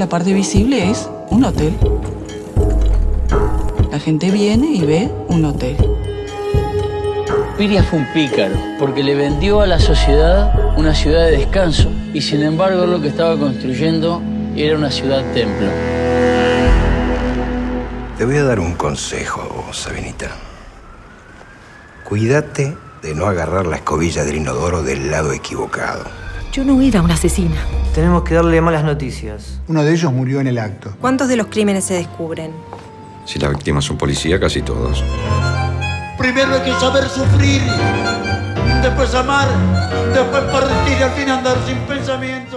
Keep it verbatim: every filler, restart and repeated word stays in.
La parte visible es un hotel. La gente viene y ve un hotel. Piria fue un pícaro, porque le vendió a la sociedad una ciudad de descanso y sin embargo lo que estaba construyendo era una ciudad-templo. Te voy a dar un consejo, Sabinita. Cuídate de no agarrar la escobilla del inodoro del lado equivocado. Yo no era una asesina. Tenemos que darle malas noticias. Uno de ellos murió en el acto. ¿Cuántos de los crímenes se descubren? Si la víctima es un policía, casi todos. Primero hay que saber sufrir, después amar, después partir y al fin andar sin pensamiento.